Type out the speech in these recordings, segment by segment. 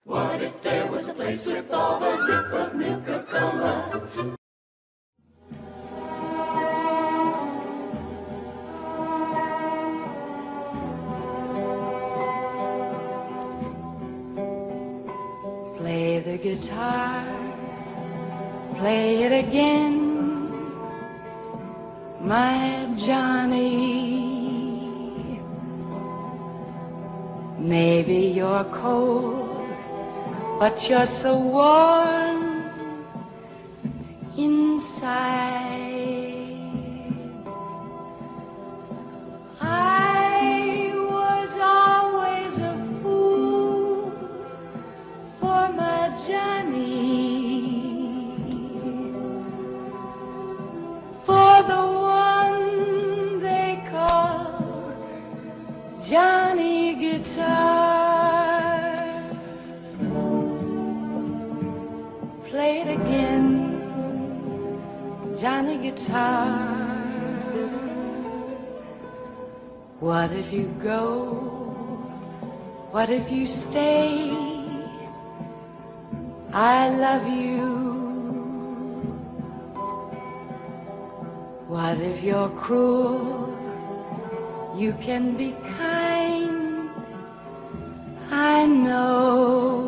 What if there was a place with all the zip of Nuka-Cola? Play the guitar, play it again, my Johnny. Maybe you're cold, but you're so warm inside. I was always a fool for my Johnny, for the one they call Johnny Guitar. Play it again, Johnny Guitar. What if you go? What if you stay? I love you. What if you're cruel? You can be kind, I know.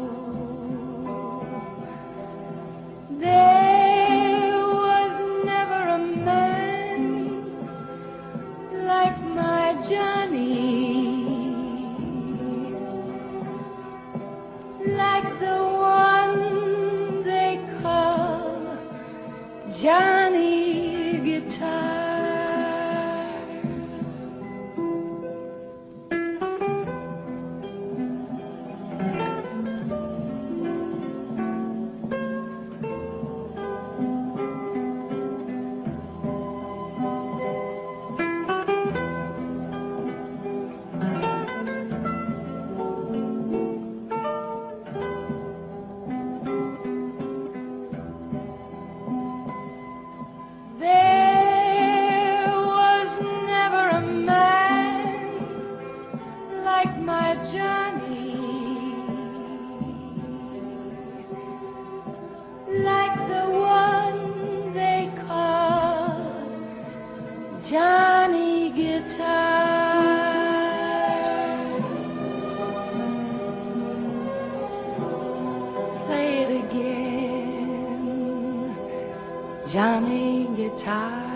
There was never a man like my Johnny, like the one they call Johnny Guitar. There was never a man like my Johnny, like the one they call Johnny Guitar. Play it again, Johnny Guitar.